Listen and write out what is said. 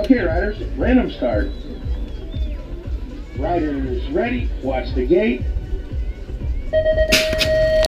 Okay, riders, random start. Riders ready, watch the gate.